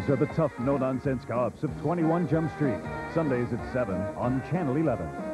These are the tough, no-nonsense cops of 21 Jump Street. Sundays at 7 on Channel 11.